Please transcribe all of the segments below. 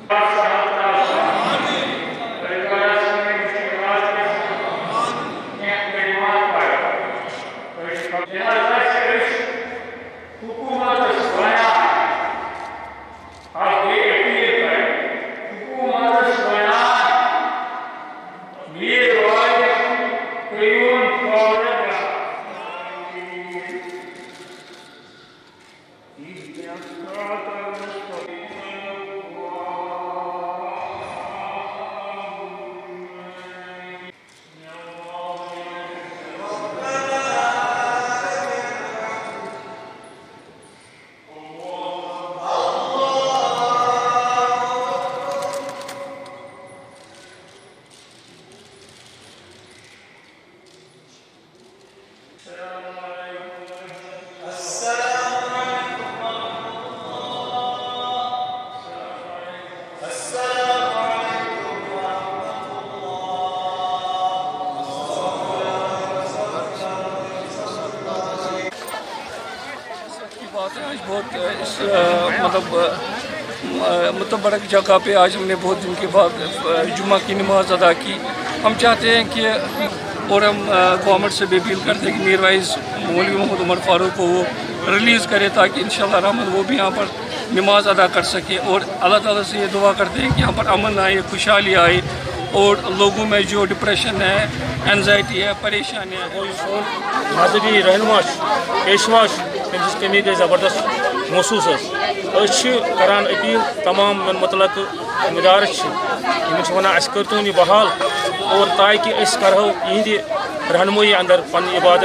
मतलब बड़ा जगह पे आज हमने बहुत दिन के बाद जुम्मा की नमाज अदा की। हम चाहते हैं कि और हम गवर्नमेंट से भी अपील करते हैं कि मीर वाइज मौलवी मोहम्मद उमर फारूक को वो रिलीज़ करे ताकि इंशाअल्लाह रहमत वो भी यहाँ पर नमाज अदा कर सके। और अल्लाह ताला से ये दुआ करते हैं कि यहाँ पर अमन आए, खुशहाली आए और लोगों में जो डिप्रेशन है, एनजाइटी है, परेशानी है, मजहबी रहनुमा पेशवाश तमिस कमी गई ज़बरदस्त महसूस करान अपील तमाम मुतलक जिम्मेदार वन कर तुम यह बहाल और ताकि करो इहंद रहनुमाई अंदर पन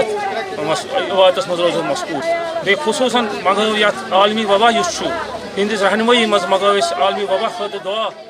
इबादत मज रोज मसकूर बे खुसूसन मगो ये आलमी वबा इहंदिस रहनुमाई मज मगो आलमी वबा खुद दुआ।